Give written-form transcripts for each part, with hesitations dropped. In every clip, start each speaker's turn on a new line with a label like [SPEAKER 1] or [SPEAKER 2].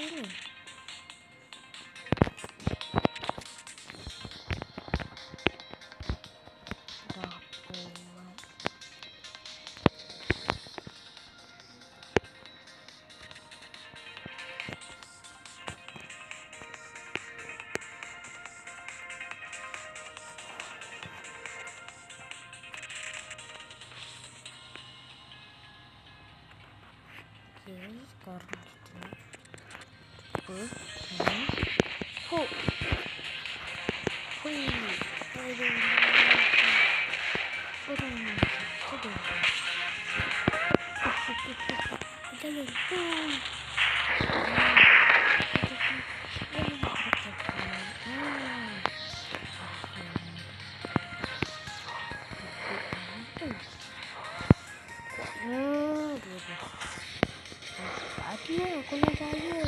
[SPEAKER 1] sini. Dah buat. Oke, sekarang kita aku nak sayur.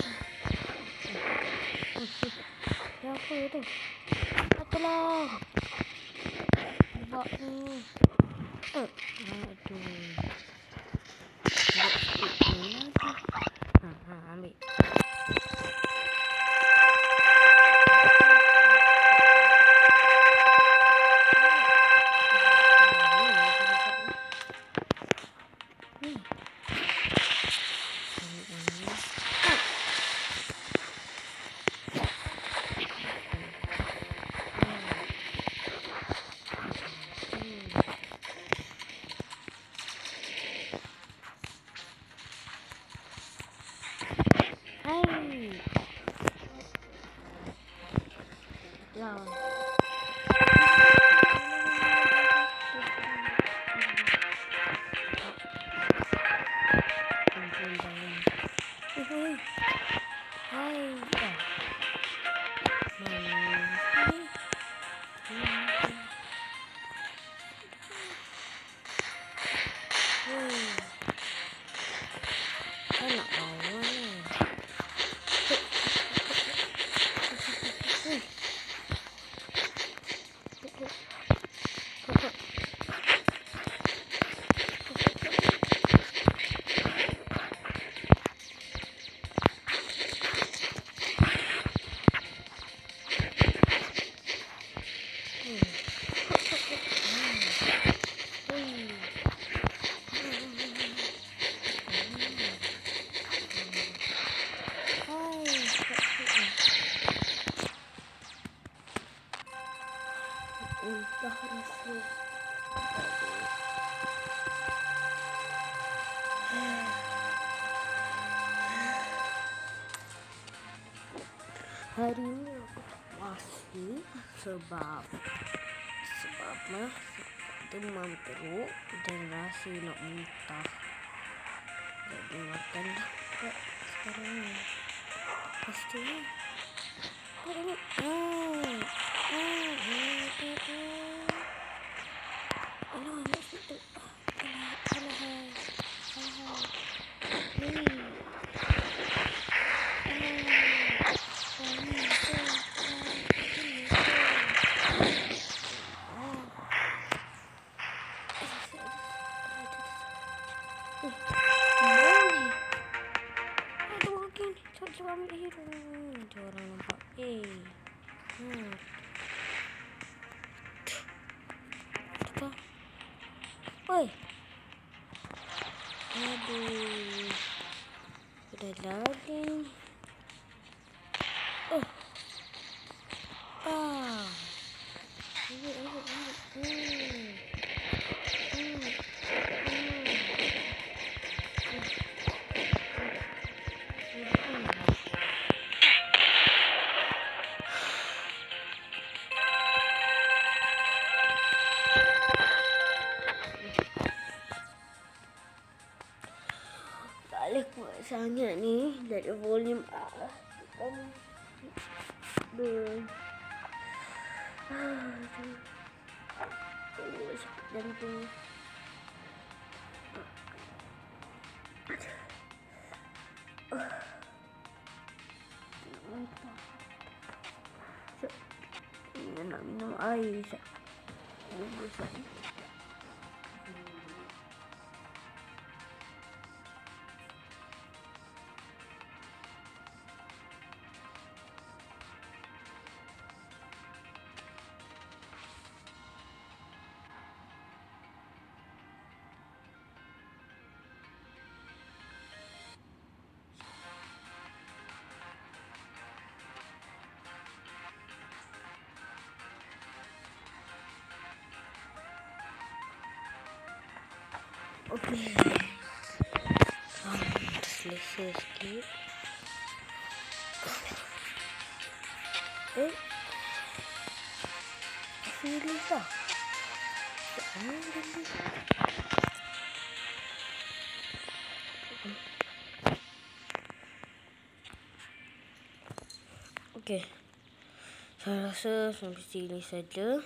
[SPEAKER 1] Ya apa itu? Tolong. Buat ni. Aduh. Ambil. Hari ini aku tak puasa sebabnya demam teruk dan rasa nak muntah. Jadi makan sekarang ni. Pastinya. Oi. Aduh. Udah lagi. Boleh kuat sangat ni dari volume jantung. Nak minum air. Okey. Selesai sikit. Serius lah. Okey. Saya rasa sampai sini saja.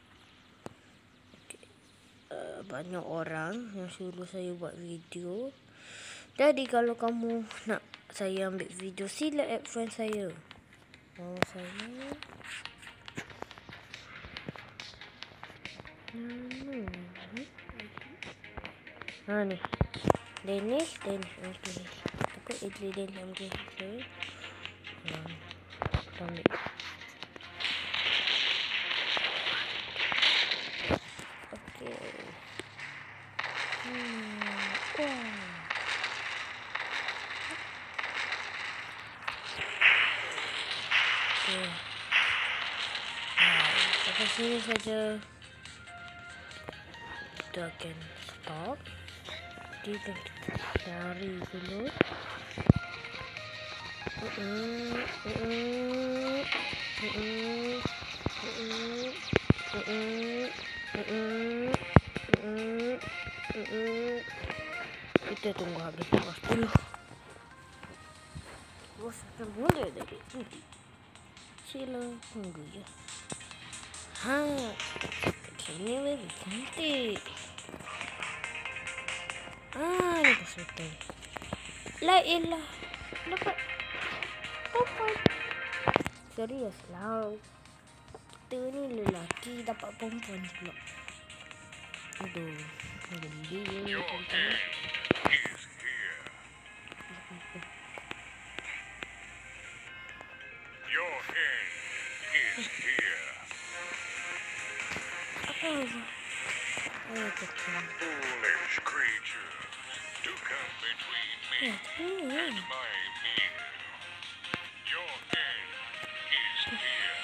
[SPEAKER 1] Banyak orang yang suruh saya buat video. Jadi kalau kamu nak saya ambil video, sila add friend saya. Saya ni Dennis. Okey. Takut Adrian ambil saya. Ambil. Okey. Sampai sini saja. Kita akan stop. Kita cari dulu. Kita tunggu habis kelas 10. Bos akan mulai dari sini. Sila tunggu ya. Ini lebih cantik. Ini pas betul. La ilah. Dapat. Serius lah. Kita ni lelaki dapat perempuan pula. Aduh. Geli ya.
[SPEAKER 2] Your end is here. Foolish creatures, do come between me and my meal. Your end is here.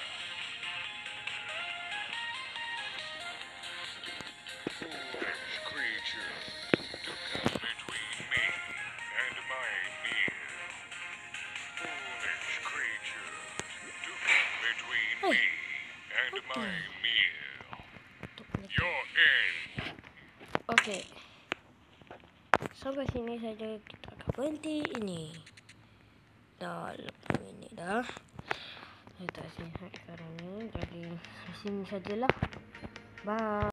[SPEAKER 2] Foolish creatures, do come between me and my meal. Foolish creatures, do come between me and my meal. Your end.
[SPEAKER 1] Okey. Sampai sini saja kita akan berhenti ini. Dah 8 minit dah. Saya tak sihat sekarang ni. Jadi sini sajalah. Bye.